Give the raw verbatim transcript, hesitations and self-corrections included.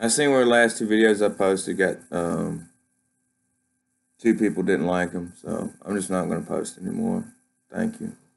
I seen where the last two videos I posted got um, two people didn't like them, so I'm just not going to post anymore. Thank you.